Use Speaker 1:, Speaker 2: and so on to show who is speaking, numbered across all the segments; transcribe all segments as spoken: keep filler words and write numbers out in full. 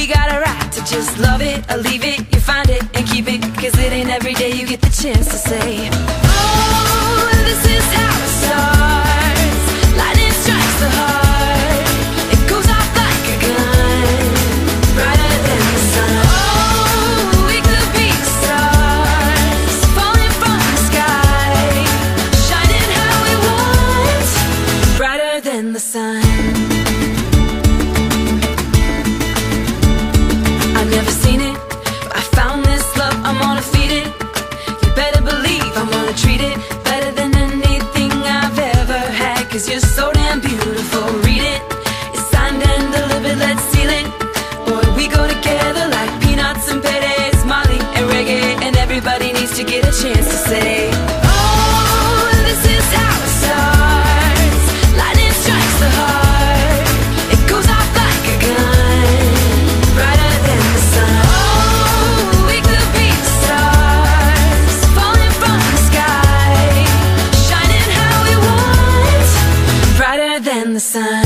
Speaker 1: we got a right to just love it or leave it. You find it and keep it, cause it ain't every day you get the chance to say, oh, this is how it starts. Lightning strikes the heart, it goes off like a gun, brighter than the sun. Oh, we could be stars, falling from the sky, shining how we want, brighter than the sun. I've never seen it, but I found this love, I'm gonna feed it. You better believe I'm gonna treat it better than anything I've ever had, cause you're so damn beautiful. Read it, it's signed and delivered, let's seal it. Boy, we go together like peanuts and Perez, Molly and reggae, and everybody needs to get a chance to say, oh, this is how it starts. Lightning strikes the heart, it goes off like a gun, brighter than the sun. Oh, we could be stars, falling from the sky, shining how we want, brighter than the sun.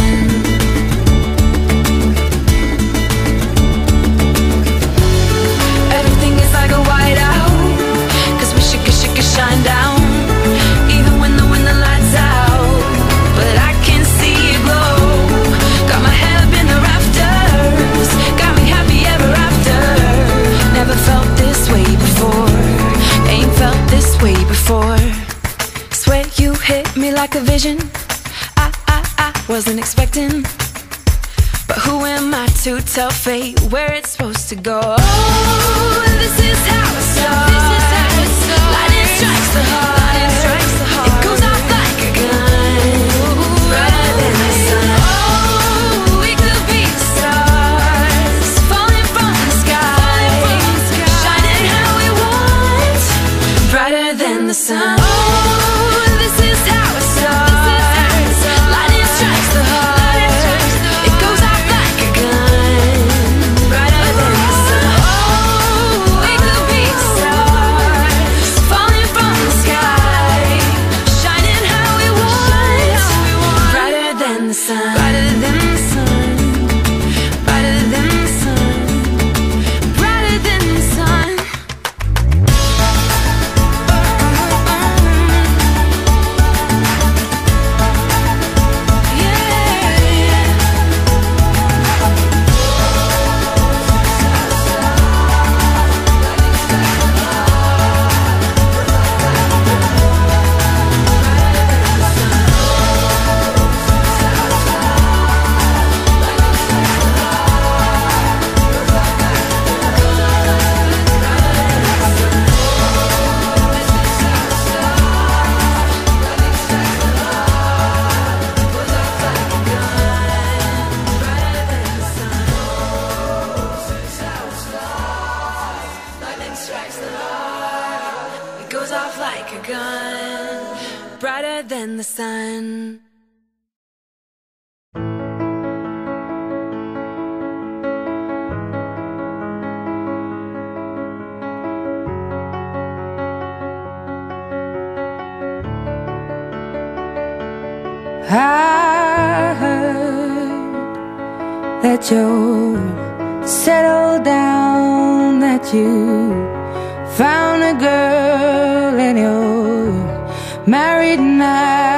Speaker 1: Everything is like a whiteout, cause we should, should, should shine down, even when the, when the lights out. But I can see it glow, got my head up in the rafters, got me happy ever after. Never felt this way before, ain't felt this way before. Swear you hit me like a vision, I, I, I wasn't expecting. But who am I to tell fate where it's supposed to go? Oh, this is how it starts. Lightning strikes the heart, it goes off like a gun, brighter than the sun. Oh, we could be stars, falling from the sky, shining how we want, brighter than the sun. Oh, this is how it starts. Lightning strikes the heart, it goes off like a gun, brighter than the sun. Oh, we could be stars, falling from the sky, shining how we want, brighter than the sun, brighter than the sun, brighter than the sun, brighter than the sun. It goes off like a gun, brighter than the sun.
Speaker 2: I heard that you're settled down, that you found a girl and you're married now.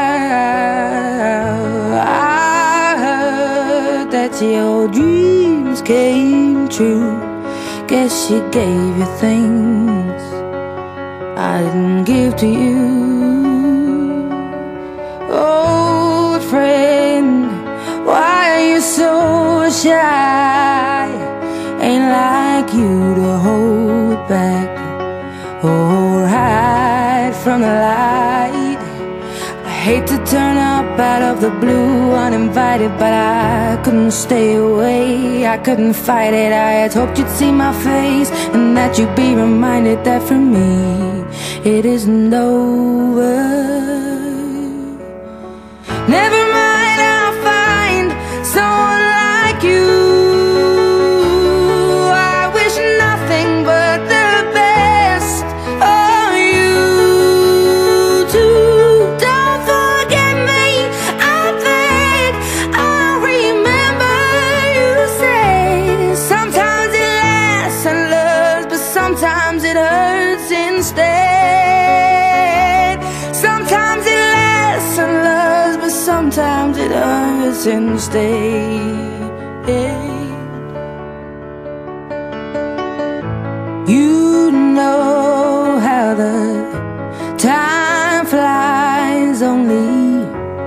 Speaker 2: I heard that your dreams came true. Guess she gave you things I didn't give to you. Old friend, why are you so shy? Ain't like you to hold back or hide from the light. I hate to turn up out of the blue uninvited, but I couldn't stay away, I couldn't fight it. I had hoped you'd see my face and that you'd be reminded that for me it isn't over. Never mind, I'll find someone like you. I wish nothing but the best for you too. Don't forget me, I think I'll remember you say sometimes sometimes it hurts instead. You know how the time flies. Only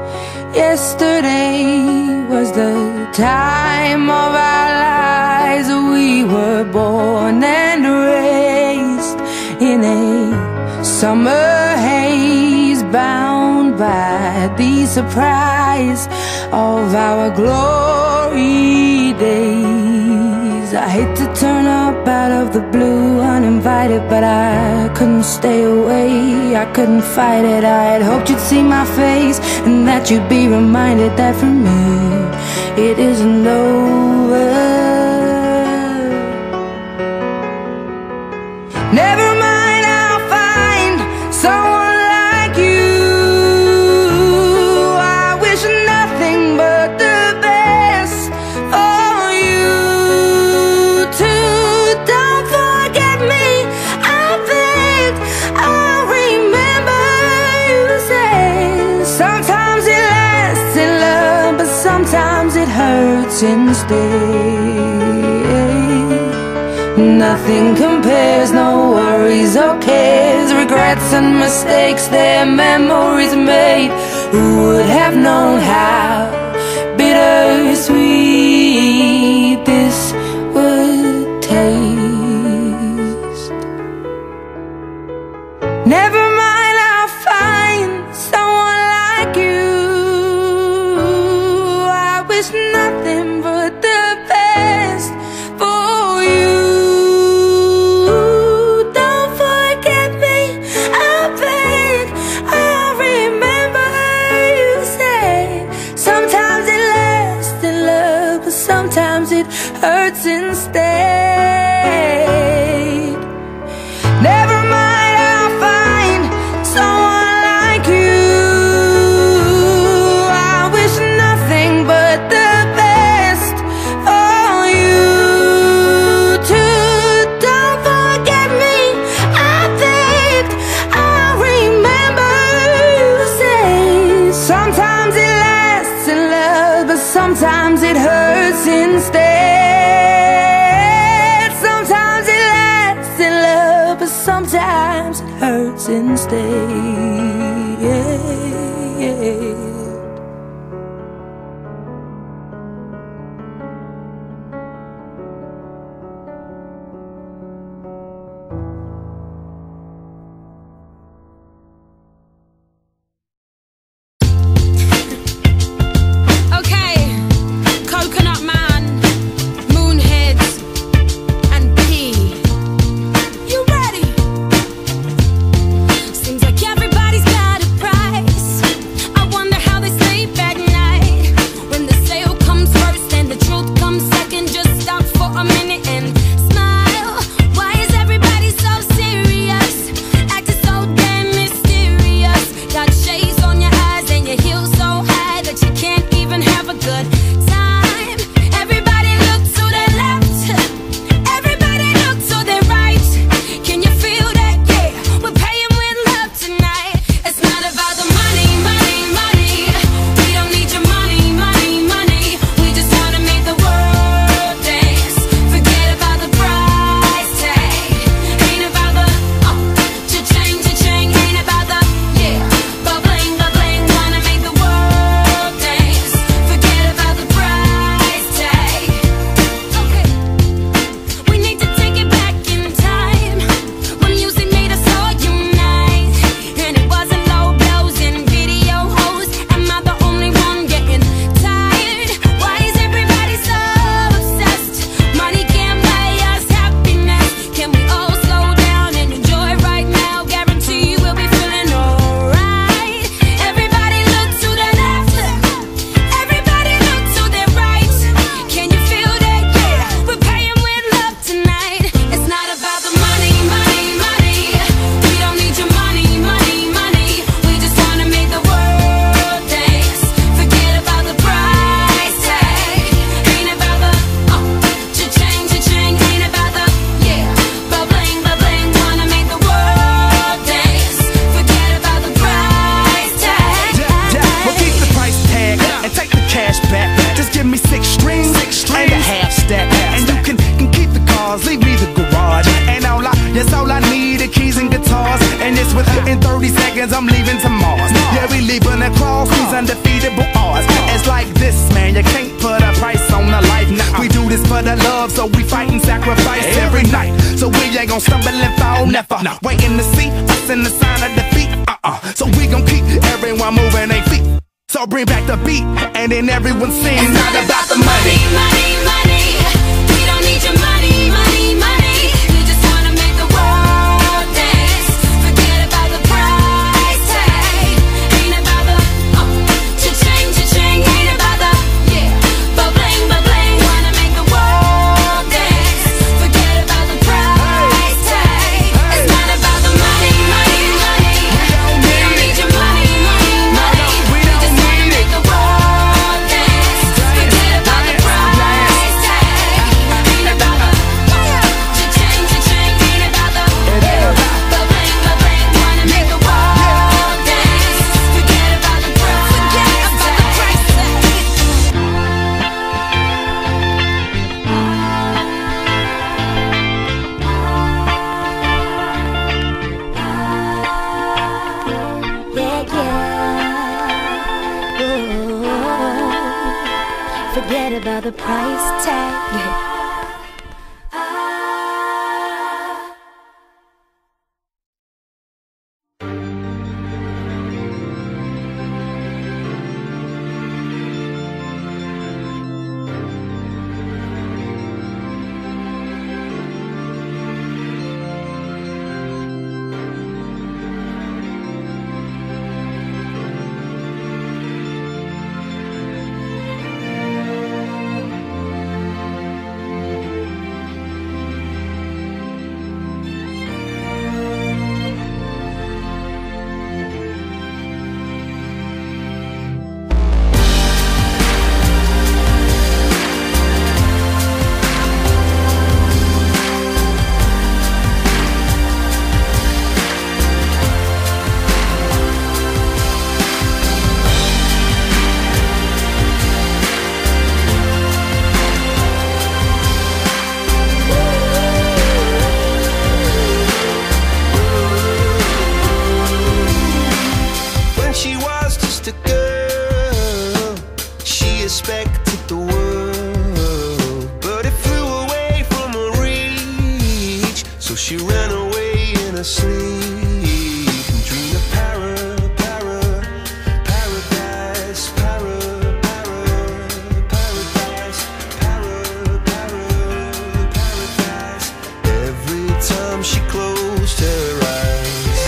Speaker 2: yesterday was the time of our lives. We were born and raised in a summer haze, bound by the surprise of our glory days. I hate to turn up out of the blue uninvited, but I couldn't stay away, I couldn't fight it. I had hoped you'd see my face and that you'd be reminded that for me it isn't over. Never mind, I'll find someone like you. I wish nothing but the best for you too. Don't forget me, I beg. I remember you said sometimes it lasts in love, but sometimes it hurts instead. Nothing compares, no worries or cares, regrets and mistakes, their memories made. Who would have known how bittersweet this would taste? Never mind, I'll find someone like you. I wish nothing but the best for you. Sometimes it hurts instead. Never mind, I'll find someone like you. I wish nothing but the best for you too. Don't forget me, I begged. I remember you say sometimes it lasts in love, but sometimes it hurts instead.
Speaker 3: stars. It's like this, man, you can't put a price on the life. Nah, we do this for the love, so we fight and sacrifice every night. So we ain't gon' stumble and fall, never. Waiting to see us in the sign of defeat. Uh-uh. So we gon' keep everyone moving their feet. So bring back the beat, and then everyone sings. It's not about the money,
Speaker 1: money, money. We don't need your money, money, money. We just wanna make the world dance. Forget about the price tag. Ain't about the uh, cha-ching, cha-ching. Ain't about the yeah, ba-bling, ba-bling. Wanna make the world dance. Forget about the price tag. It's not about the money, money, money. We don't need your money, money, money. We just wanna make the world dance. Forget about the price tag. Ain't about the cha-ching, cha-ching. Ain't about the yeah, ba-bling, ba-bling. Wanna make the world dance. Forget about the price
Speaker 4: Yeah, yeah. Ooh, forget about the price tag.
Speaker 5: When she was just a girl, she expected the world, but it flew away from her reach. So she ran away in her sleep and dreamed of para, para, paradise, para, para, paradise, para, para, paradise. Every time she closed her eyes,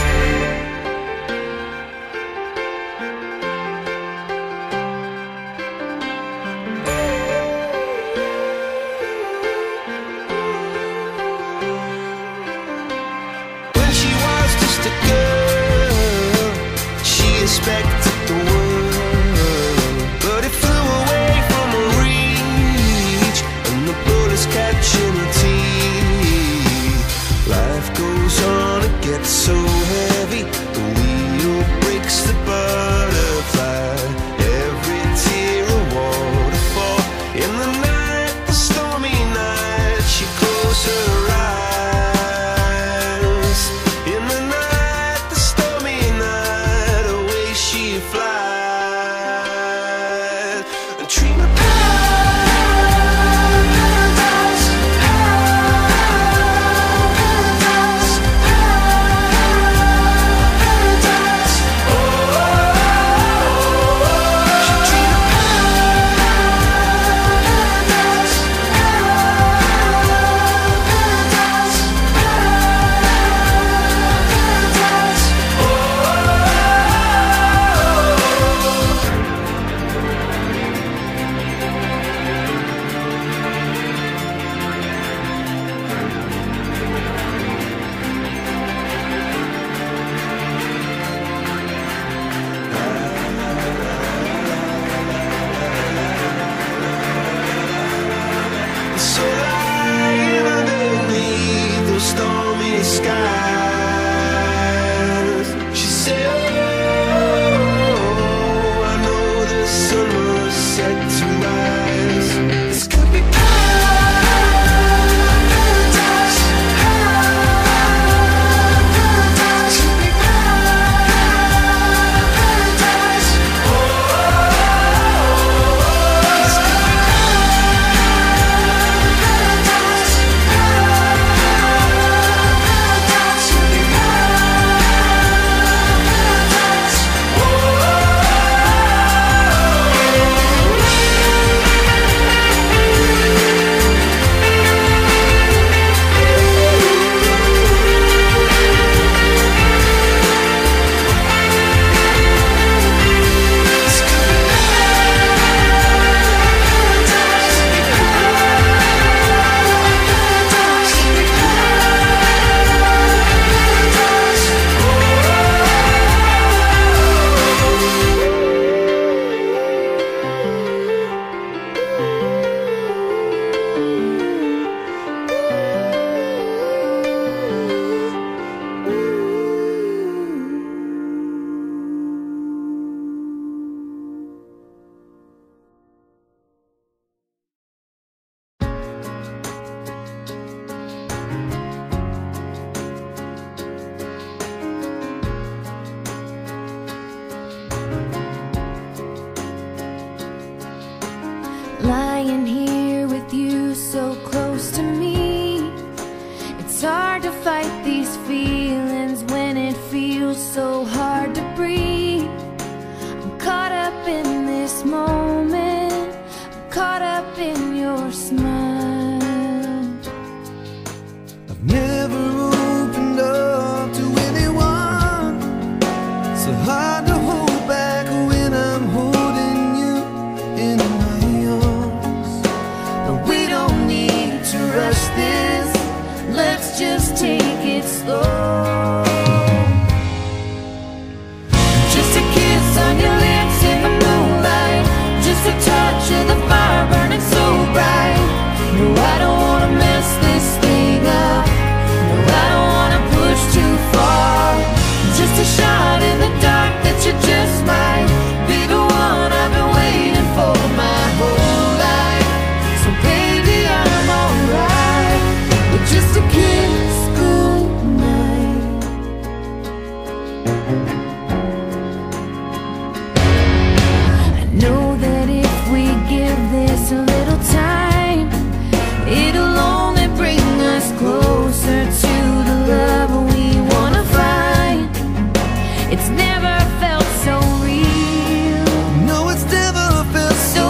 Speaker 5: when she was just a girl, she expected the world, but it flew away from her reach, and the bullets catching her teeth. Life goes on, it gets so heavy, the wheel breaks the butterfly. Every tear a waterfall. In the night, the stormy night, she closed her eyes. In the night, the stormy night, away she flies. And dream of paradise, paradise, paradise. Oh, she dreamed of paradise, paradise, paradise. Oh.
Speaker 2: lying here with you so close to me. It's hard to fight these feelings when it feels so hard to breathe. I'm caught up in this moment, I'm caught up in your smile.
Speaker 5: I've never opened up to anyone, so hard to hold back when I'm holding you in my arms. But we don't need to rush this, let's just take it slow. Just a kiss on your lips in the moonlight, just a touch of the fire burning so bright. No, I don't wanna mess this thing up, no, I don't wanna push too far. Just a shot in the dark that you just might be the one I've been waiting for my whole life. So baby, I'm alright with just a kiss goodnight. I know that if we give this a little time, it'll only bring us closer to the love we wanna find. It's never felt so real, no, it's never felt so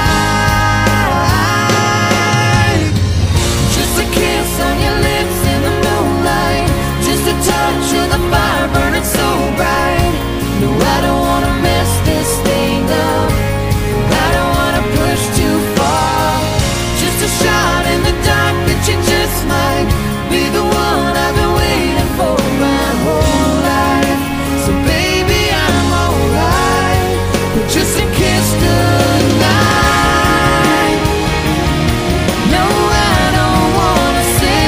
Speaker 5: right. Just a kiss on your lips in the moonlight, just a touch of the fire burning so bright. No, I don't wanna mess this thing up, I don't wanna push too far. Just a shot in the dark that you just might be the one I've been waiting for my whole life. So baby, I'm alright with just a kiss goodnight. No, I don't wanna say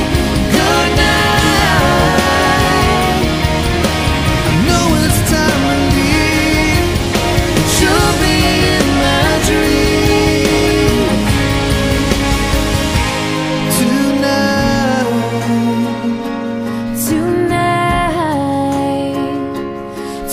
Speaker 5: goodnight. I know it's time to leave, but you'll be in my dream tonight.
Speaker 2: Tonight,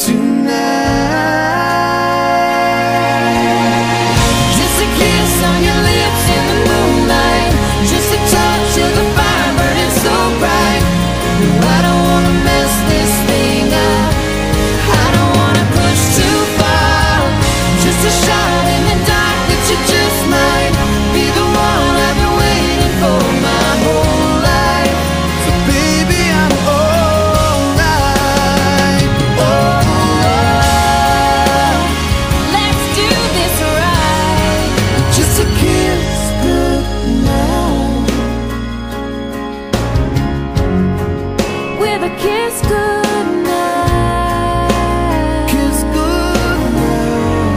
Speaker 5: Tonight, just a kiss on your lips in the moonlight, just a touch of the fire burning so bright. No, I don't wanna mess this thing up, I don't wanna push too far. Just a shot in the dark that you just might be the one I've been waiting for my whole life. So baby, I'm alright. Oh,
Speaker 2: let's do this right.
Speaker 5: just a kiss goodnight.
Speaker 2: With a kiss goodnight.
Speaker 5: Kiss goodnight.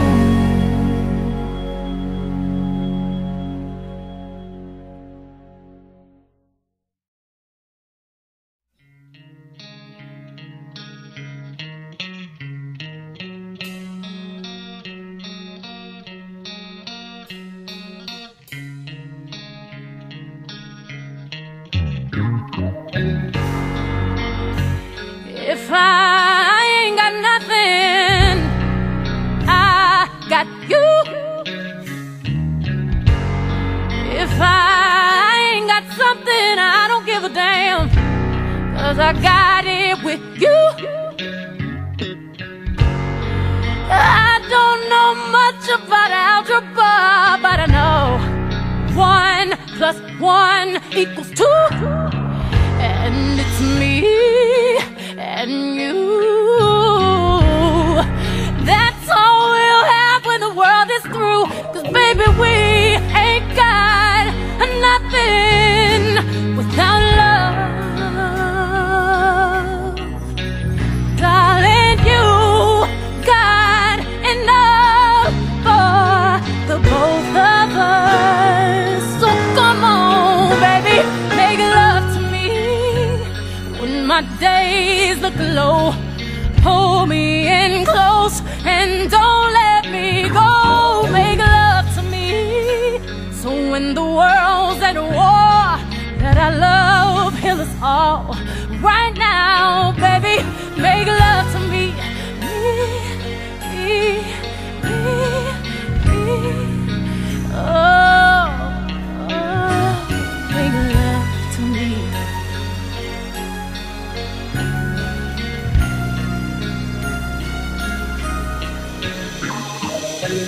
Speaker 2: If I ain't got nothing, I got you. If I ain't got something, I don't give a damn, 'cause I got it with you. I don't know much about algebra, but I know one plus one equals two. And it's me and you. That's all we'll have when the world is through. 'Cause baby, we ain't got nothing without love. Darling, you got enough for the both of us. So come on, baby, make love to me when my days look low. Hold me in close and don't let me go. Make love to me, so when the world's at war, that our love heal us all. Right now, baby, make love to me. Me, me, me, me. Oh.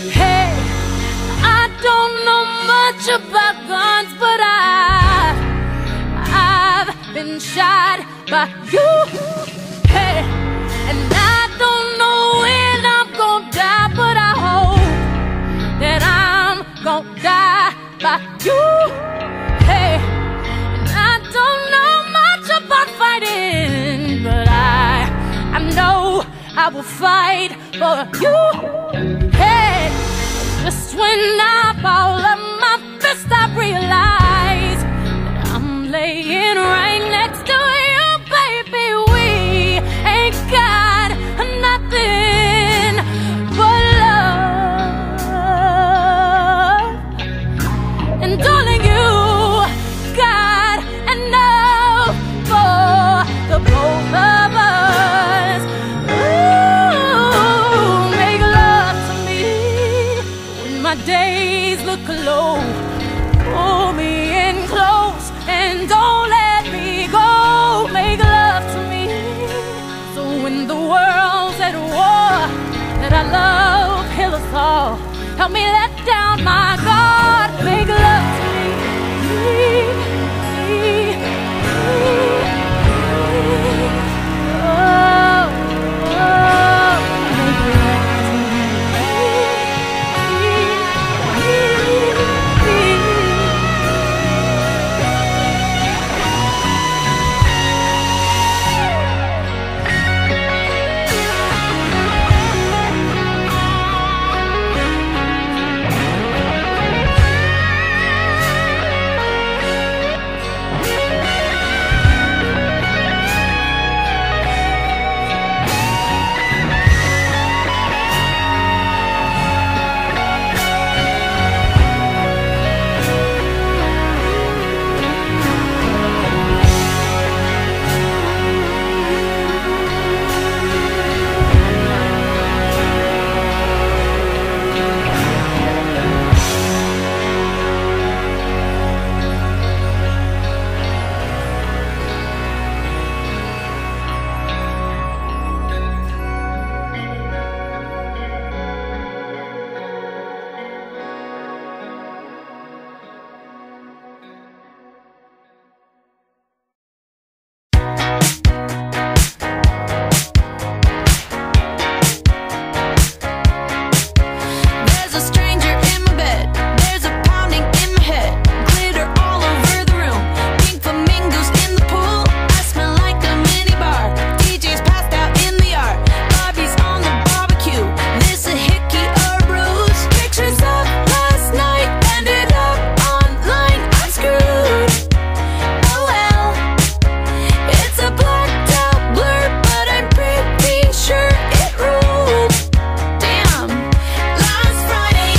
Speaker 2: Hey, I don't know much about guns, but I, I've been shot by you. Hey, and I don't know when I'm gonna die, but I hope that I'm gonna die by you. Hey, and I don't know much about fighting, but I, I know I will fight for you. Hey, just when I ball up my fist, I realize that I'm laying right next to you, baby. We ain't got nothing but love. And darling, you got enough for the both of us. Ooh, make love to me when my days look low. Pull me in close and don't let me go. Make love to me, so when the world's at war, that I love heal us all. Help me let down my guard. Make love to me. Oh, oh, make love to me. There's a stranger in my bed. There's a pounding in my head. Glitter all over the room. Pink flamingos in the pool. I smell like a mini bar. D J's passed out in the yard. Bobby's on the barbecue. This a hickey or a bruise. Pictures of last night ended up online. I'm screwed. Oh well. It's a blacked out blur, but I'm pretty sure it ruled. Damn. Last Friday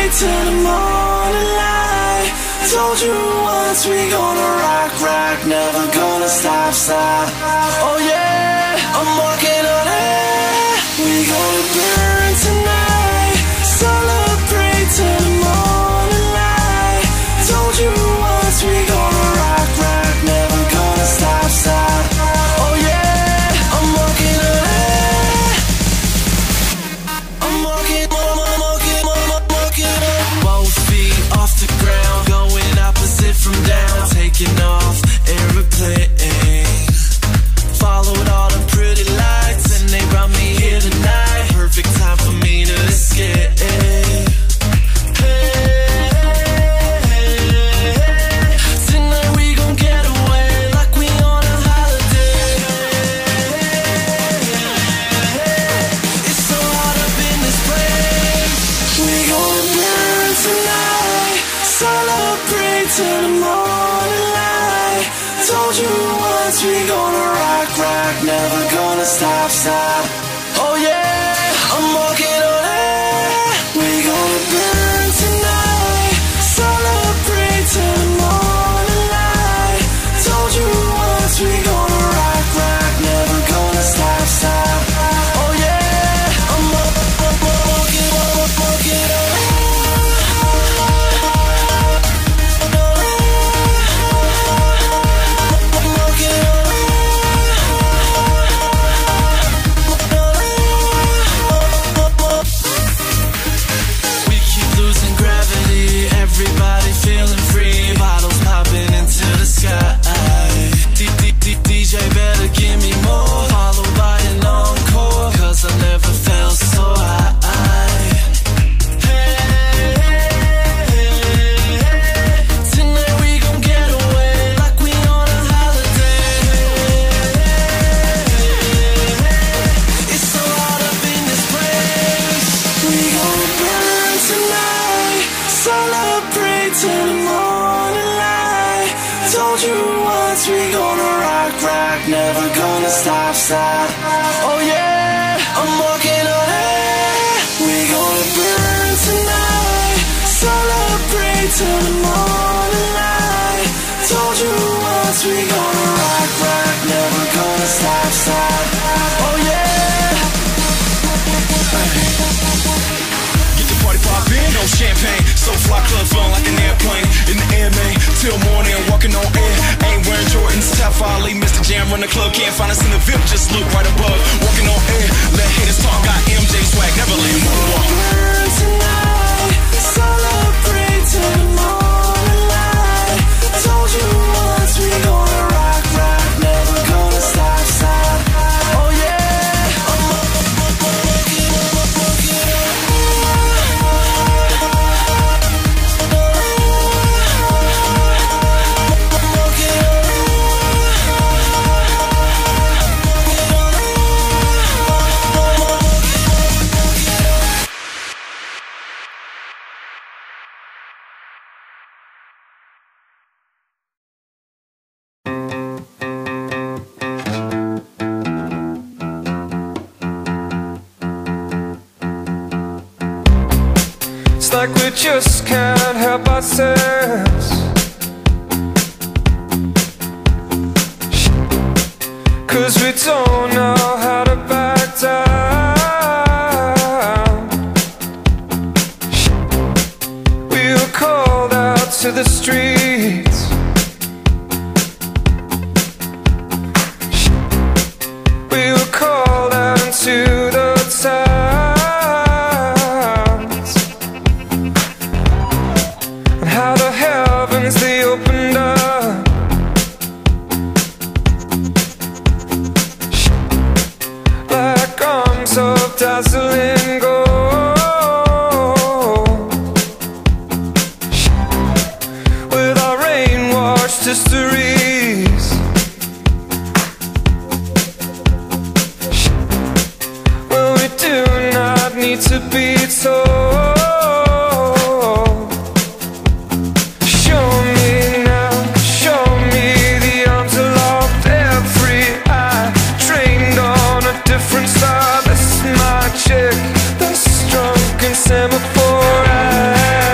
Speaker 5: pray till the morning light. Told you once we gonna rock, rock, never gonna stop, stop. Oh yeah, I'm walking on air. We gonna burn tonight. Celebrate till the morning light. Told you once we gonna rock, rock, never gonna stop, stop. Oh yeah, I'm walking on air. I'm walking, I'm walking, I'm walking on both feet off the ground, going opposite from down, taking off aeroplane. Followed all the pretty lights and they brought me here tonight. Perfect time for me to escape. Tonight we gon' get away like we on a holiday. It's so hot up in this place. We gon' burn tonight. Celebrate till the morning light. Told you once we gonna rock, rock, never gonna stop, stop. Oh yeah, I'm walking on air. We gonna burn tonight. Celebrate till the morning light. Told you once we gonna rock, rock, never gonna stop, stop. Oh yeah, I'm walking, walking, walking on air. Everybody feeling free, bottles popping into the sky. D J better give me more, followed by an encore, cause I never felt so high. Tonight we gon' get away like we on a holiday. It's so hot up in this place. We gon' burn tonight. Celebrate till the morning light. Told you once we gonna rock, rock, never gonna stop, stop. Oh yeah, I'm walking on air. We gonna burn tonight. Celebrate till the morning light. Told you once we gonna rock, rock, never gonna stop, stop. Oh yeah.
Speaker 3: Get the party poppin', no champagne. So fly, club flown like an airplane. In the air, man, till morning, walking on air. Ain't wearing Jordans, Tap Ali, Mister Jam, run the club. Can't find us in the V I P, just look right above. Walking on air, let haters talk. Got M J swag, Neverland, moonwalk.
Speaker 5: Burn tonight, celebrate till the morning light. Told you once we gonna rock, rock, never gonna stop, stop. Oh yeah, I'm walking, I'm walking on.
Speaker 6: It's like we just can't help ourselves. Cause we don't know how to back down. We were called out to the streets. We were called out into the towns. And how the heavens they opened up. Like arms of dazzling gold. With our rain-washed histories. Well, we do not need to be told. Show me now, show me the arms aloft, every eye trained on a different star. This is my chick, the drunken semaphore eye.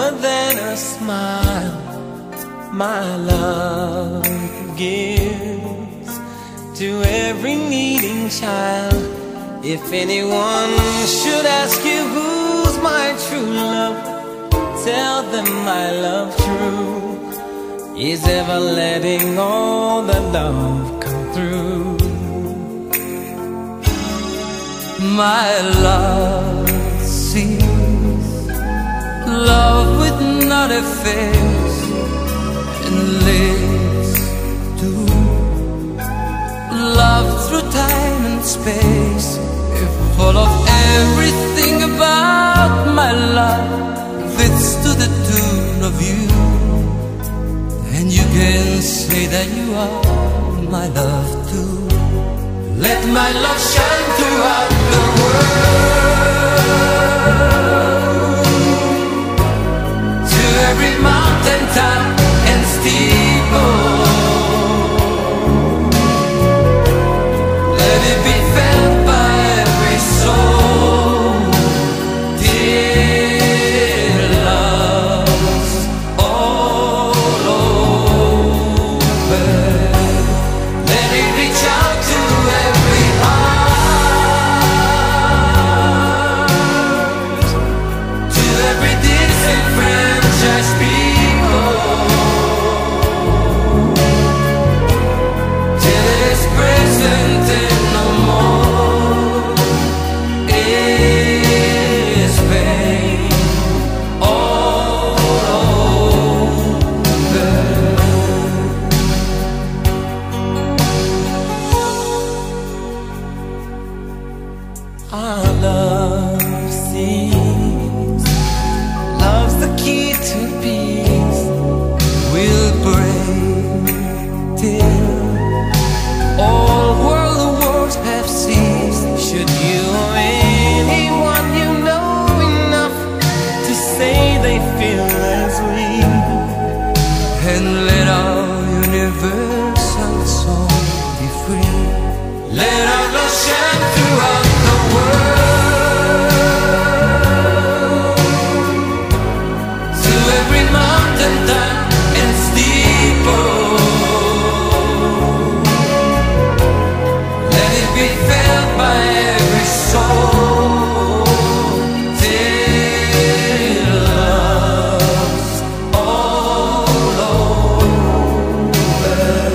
Speaker 7: more than a smile. My love gives to every needing child. If anyone should ask you who's my true love, tell them my love true is ever letting all the love come through. My love sees love with not a face and lives to love through time and space. If full of everything about my love fits to the tune of you, and you can say that you are my love too. Let my love shine throughout the world, to every mountain top and steeple. Let it be felt by every soul, dear love's all over. Let it reach out to every heart, to every disenfranchised people, till it is present and no more is pain all over. Our love sees love's the key to peace. We'll break till all world wars have ceased. Should you or anyone you know enough to say they feel as we, and let our universal soul be free. Let our love shine throughout the world, to every mountain top and steeple. Let it be felt by every soul, till love's all over.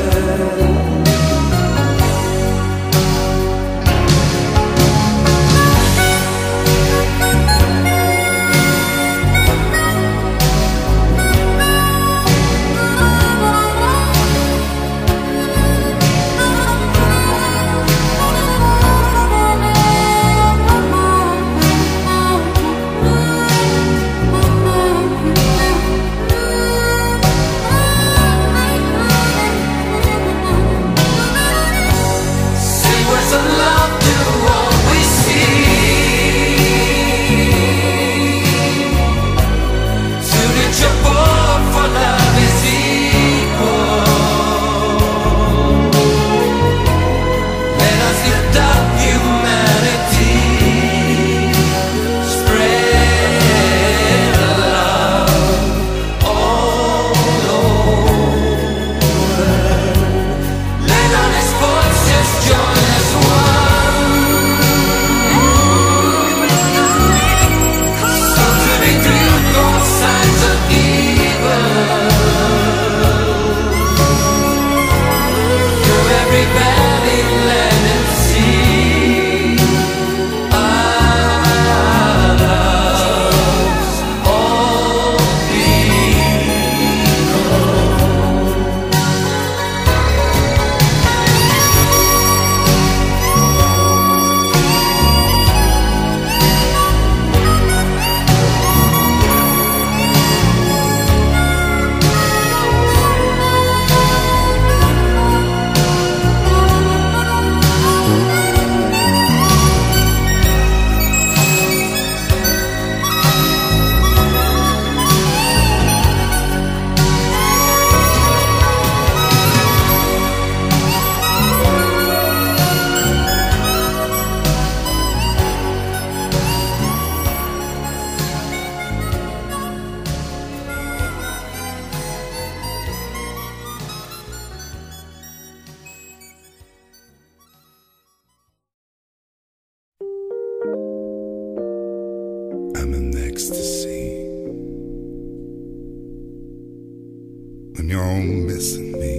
Speaker 8: don't miss me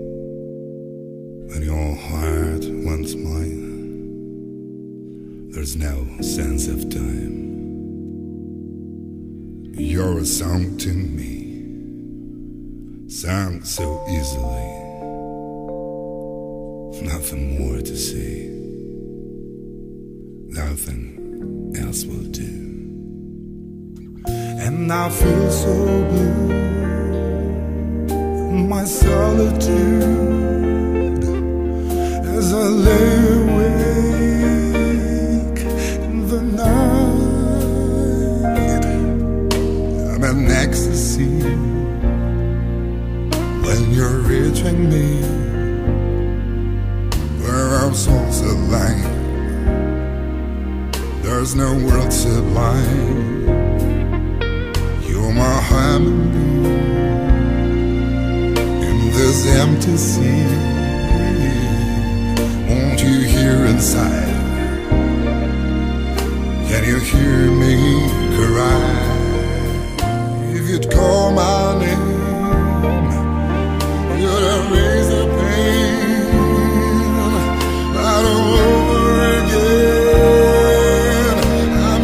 Speaker 8: when your heart wants mine. There's no sense of time. You're a song to me, sung so easily. Nothing more to say, nothing else will do. And I feel so blue in my solitude as I lay awake in the night. I'm in ecstasy when you're reaching me, where our souls align. There's no world sublime. You're my harmony in this empty sea. Won't you hear inside? Can you hear me cry? If you'd call my name, you'd erase the pain right over again. I'm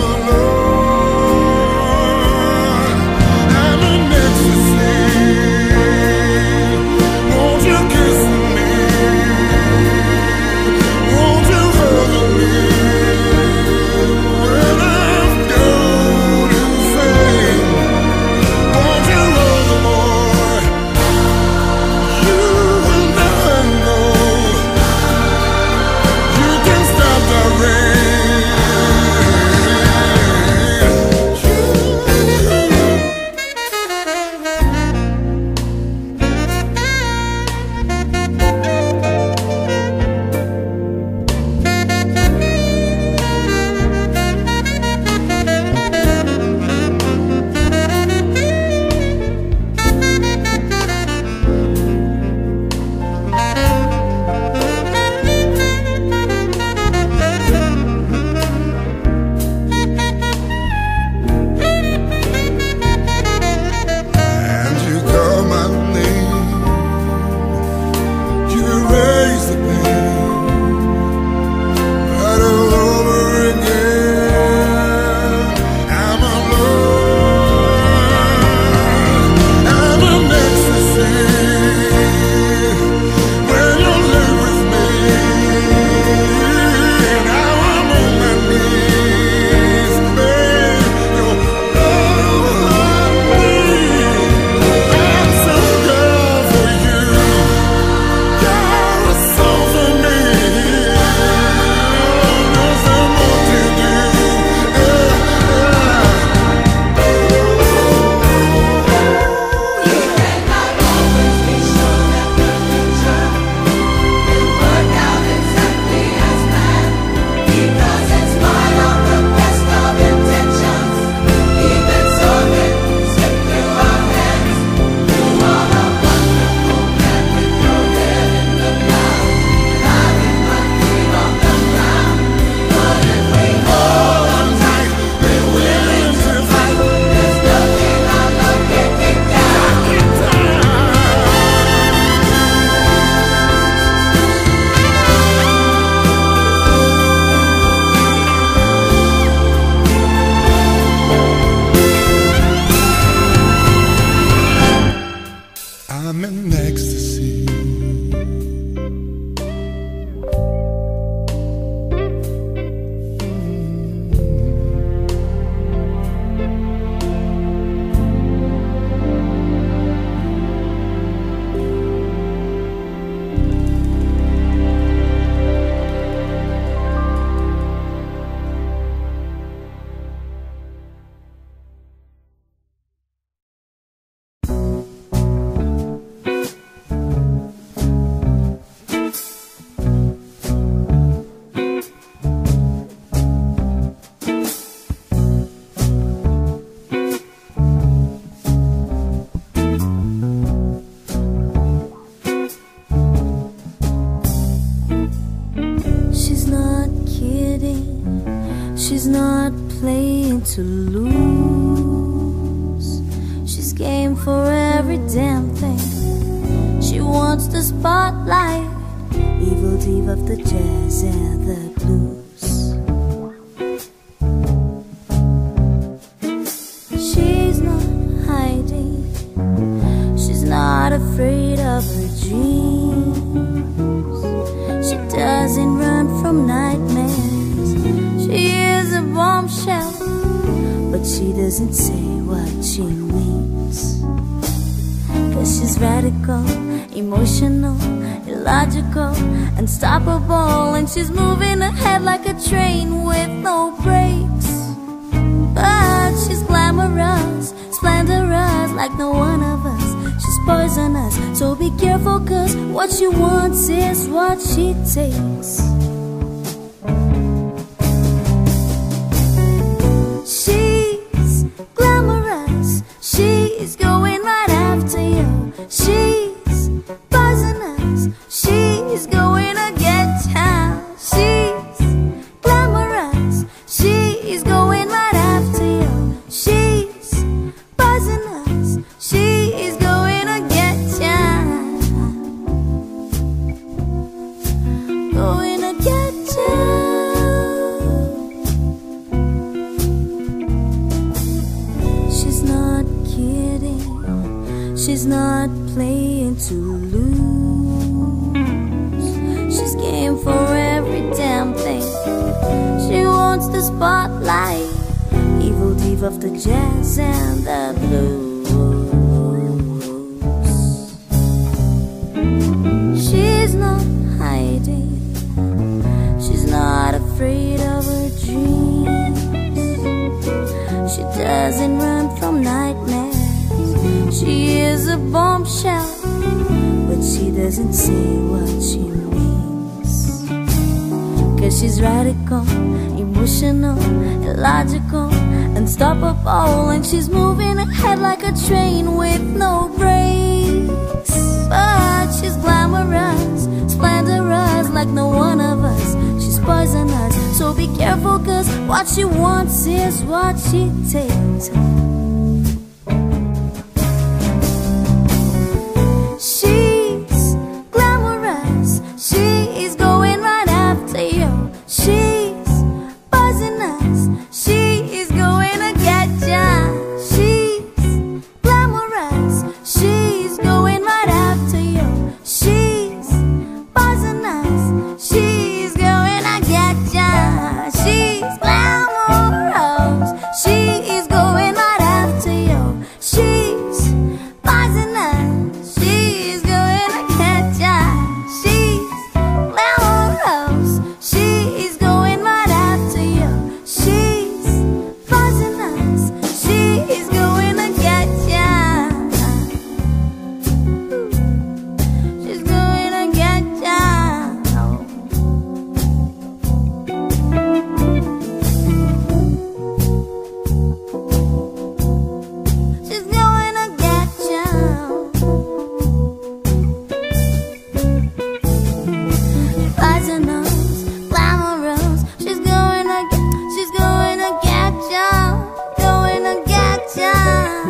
Speaker 8: alone, I'm in ecstasy. Won't you kiss me? Won't you hug me? When I'm gone insane, won't you hug more? You will never know. You can stop the rain. And you call my name, you erase the pain right all over again. I'm alone, I'm in ecstasy when you live with me. Now I'm on my knees, babe. Your love on me. I'm some girl for you. You're a soul for me. Nothing more to do. I'm in ecstasy.
Speaker 4: She's not kidding, she's not playing to lose. She's game for every damn thing. wants the spotlight, evil diva of the jazz and the blues. She's not hiding, she's not afraid of her dreams. She doesn't run from nightmares, she is a bombshell, but she doesn't say what she means. Cause she's radical, emotional, illogical, unstoppable, and she's moving ahead like a train with no brakes. But she's glamorous, splendorous, like no one of us. She's poisonous, so be careful, cause what she wants is what she takes. She's glamorous, she's going right after you. She's poisonous, she's going to get down. She's glamorous, she's going right after you. She's poisonous, she's going to get down. Going to get down. She's not kidding, she's not playing to lose. She's game for every damn thing. She wants the spotlight, evil diva of the jazz and the blues. She's not hiding, she's not afraid of her dreams. She doesn't run from nightmares, she is a bombshell, but she doesn't say what she means. Cause she's radical, emotional, illogical, unstoppable, and she's moving ahead like a train with no brakes. But she's glamorous, splendorous, like no one of us. She's poisonous, so be careful, cause what she wants is what she takes. She's glamorous, she's going right after you. She's poisonous, she's going to get down. She's glamorous, she's going right after you. She's poisonous, she's going to get down. She's glamorous, she's going right after you. She's poisonous, she's going to get down. She's glamorous, she's going right after you. She's poisonous, she's going to get down. She's going to get down. She's going to get down. Poisonous, glamorous, she's going to get, she's going to get down, going to get down.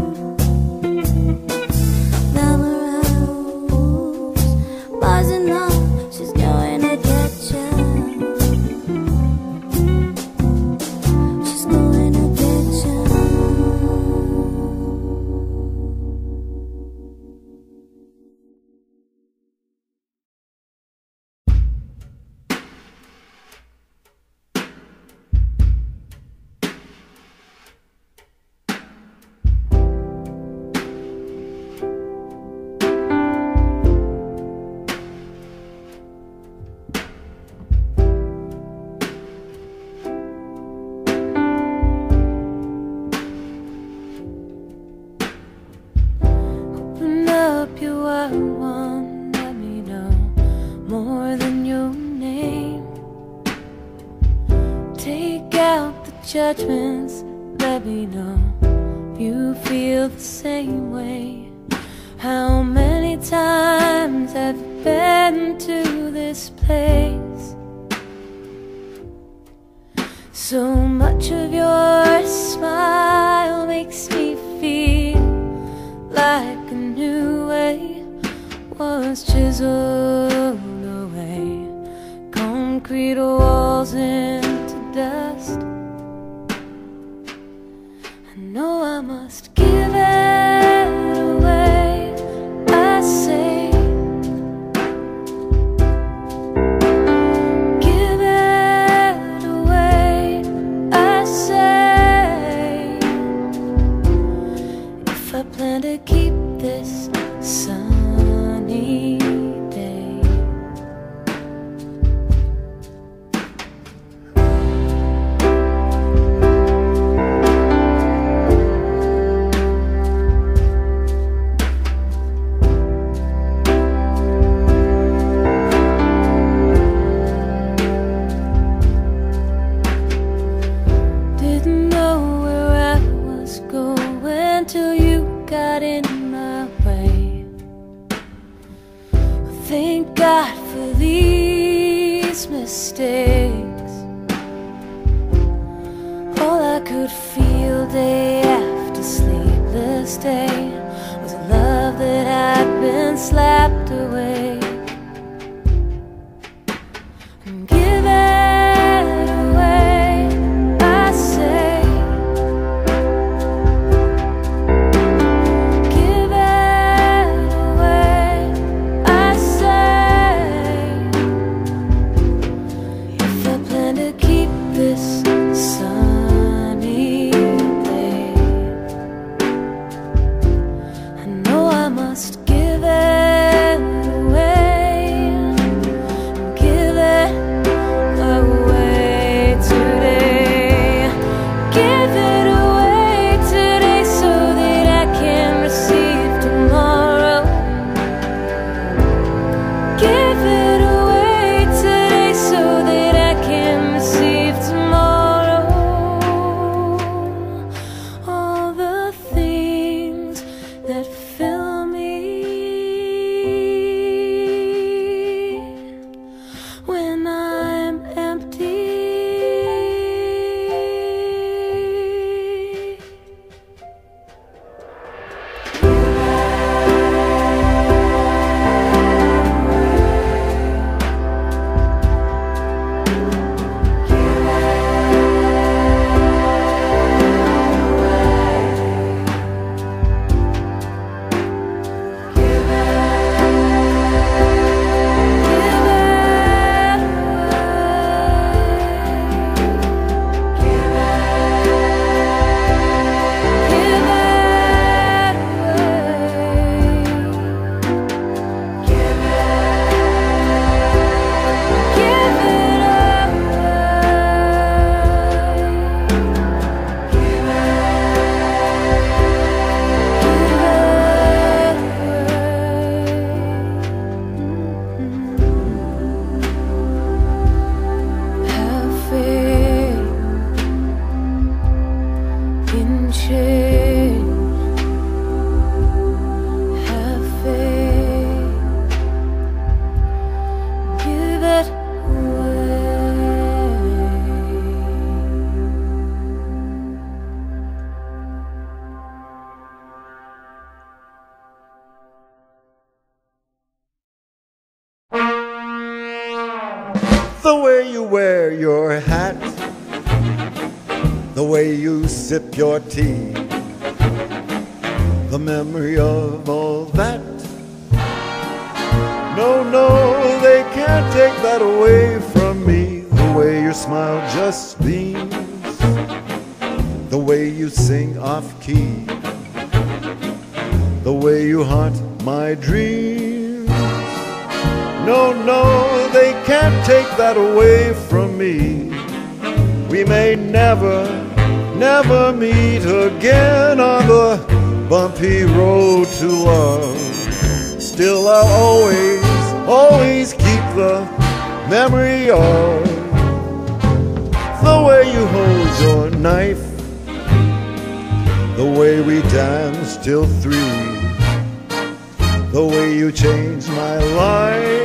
Speaker 4: Glamorous, poisonous, she's going to get down. She's going to get down. Open up your wide one, let me know more than your name. Take out the judgments, let me know if you feel the same way. How many times have you been to this place? So much of your smile makes me feel like a new way was
Speaker 2: I plan to keep this sunny day. Didn't know where I was going till you got in my way. Thank God for these mistakes. All I could feel day after sleepless day was a love that had been slapped away. And give it away, I say. Give it away, I say. If I plan to keep this sunny day, I know I must give it away. Give it away today. Give it away today so that I can receive tomorrow. Give it away today so that I can receive tomorrow. All the things that fill me when I'm empty. Have faith in change. Have faith. Give it away.
Speaker 9: The way you wear your hat, the way you sip your tea, the memory of all that. No, no, they can't take that away from me. The way your smile just beams, the way you sing off key, the way you haunt my dreams. No, no, they can't take that away from me. We may never, never meet again on the bumpy road to love. Still I'll always, always keep the memory of the way you hold your knife, the way we danced till three, the way you changed my life.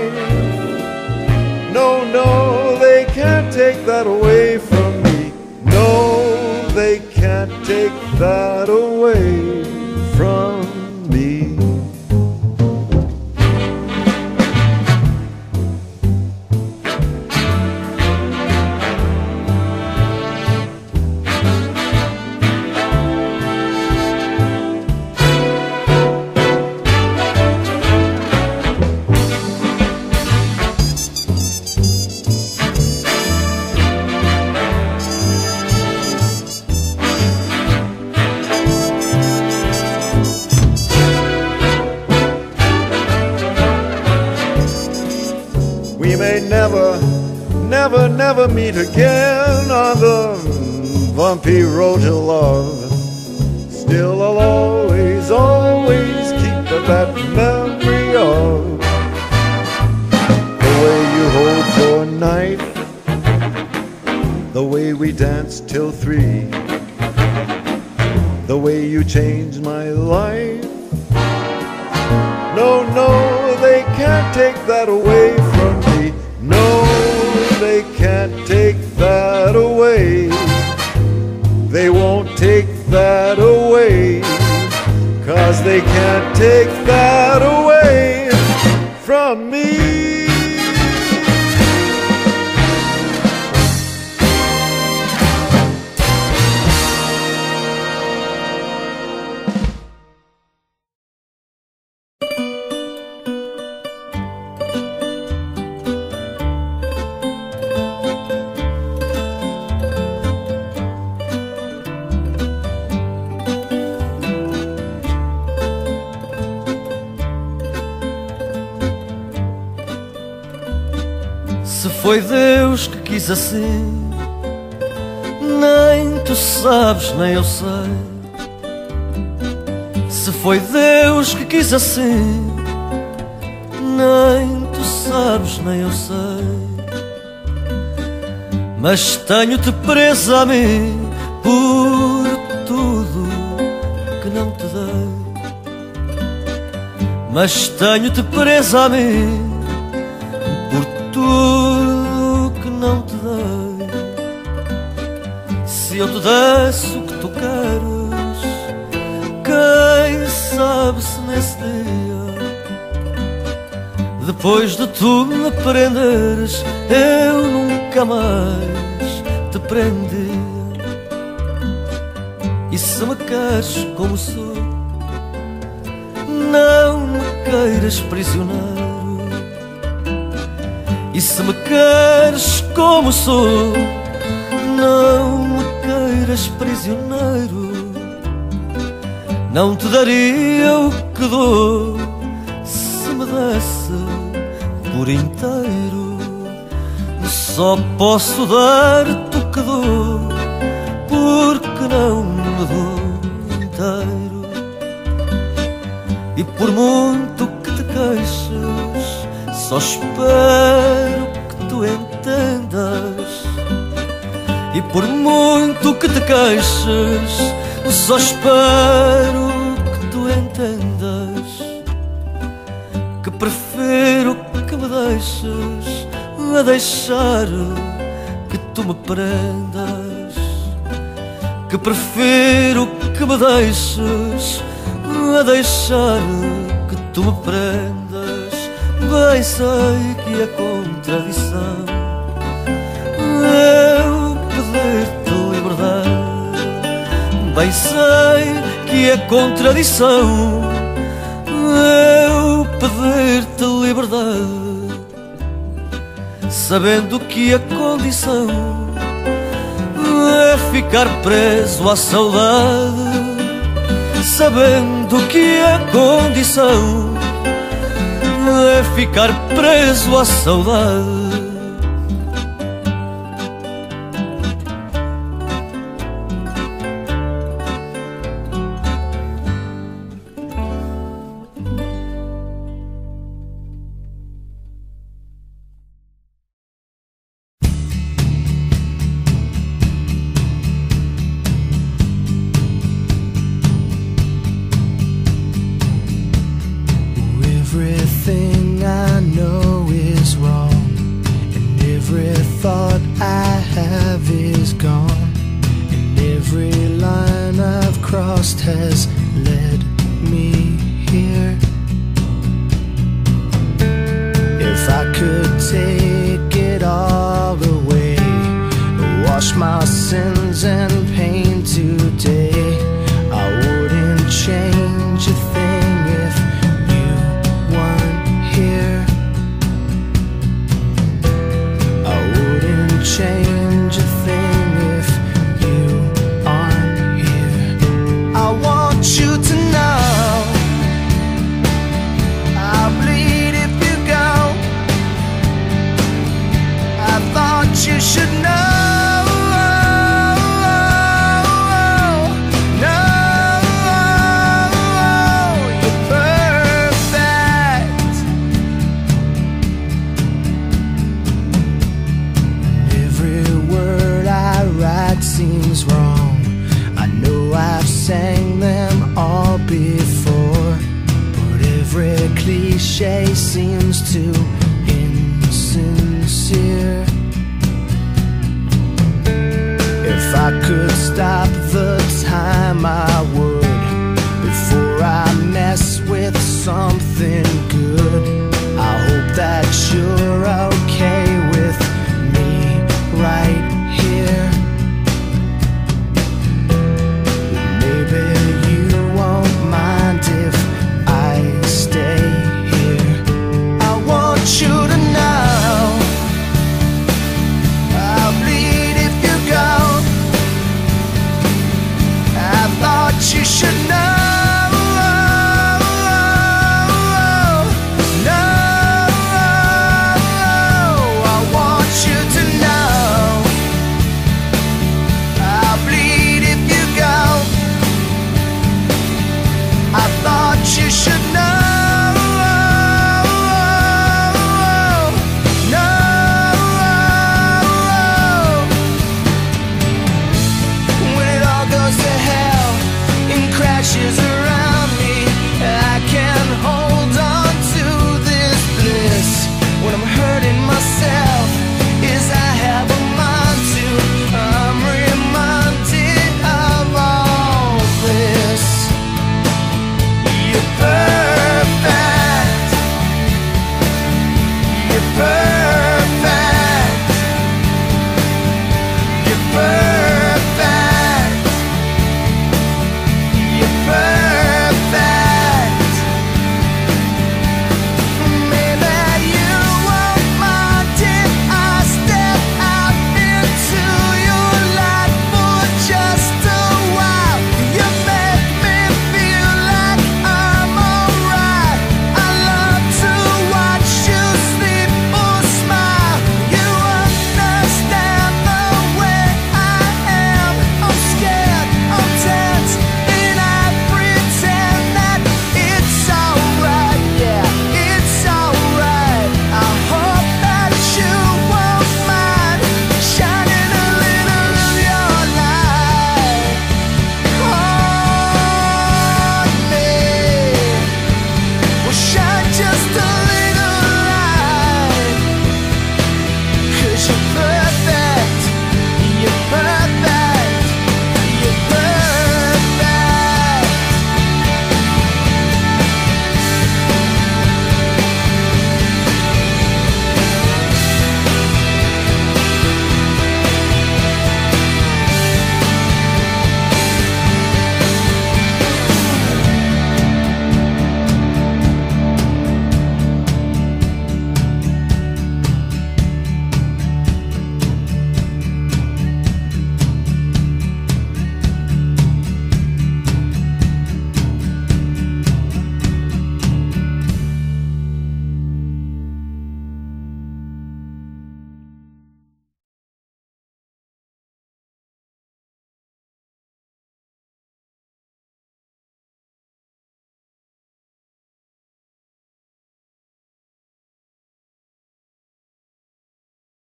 Speaker 9: No, no, they can't take that away from me. No, they can't take that away from me. never meet again on the bumpy road to love, still I'll always, always keep that memory of the way you hold your knife, the way we danced till three, the way you changed my life. No, no, they can't take that away from me. No, they can't take that away. They won't take that away, 'cause they can't take that away from me.
Speaker 10: Foi Deus que quis assim, nem tu sabes, nem eu sei. Se foi Deus que quis assim, nem tu sabes, nem eu sei. Mas tenho-te presa a mim por tudo que não te dei. Mas tenho-te presa a mim por tudo que não te dei. Se eu te desse o que tu queres, quem sabe se nesse dia, depois de tu me prenderes, eu nunca mais te prendia. E se me queres como sou, não me queiras prisioneiro. E se me queres como sou, não me queiras prisioneiro. Não te daria o que dou se me desse por inteiro. Só posso dar-te o que dou, porque não me dou inteiro. E por muito que te queixes, só espero que tu entendas. E por muito que te queixes, só espero que tu entendas que prefiro que me deixes a deixar que tu me prendas. Que prefiro que me deixes a deixar que tu me prendas. Bem sei que é contradição eu pedir-te liberdade. Bem sei que é contradição eu pedir-te liberdade, sabendo que a condição é ficar preso à saudade. Sabendo que a condição é ficar preso à saudade.
Speaker 5: Everything I know is wrong, and every thought I have is gone, and every line I've crossed has led me here. If I could take it all away, wash my sins and pain today, I wouldn't change a thing if you weren't here. I wouldn't change a thing if you aren't here. I want you to know I'll bleed if you go. before, but every cliche seems too insincere. If I could stop the time, I would, before I mess with something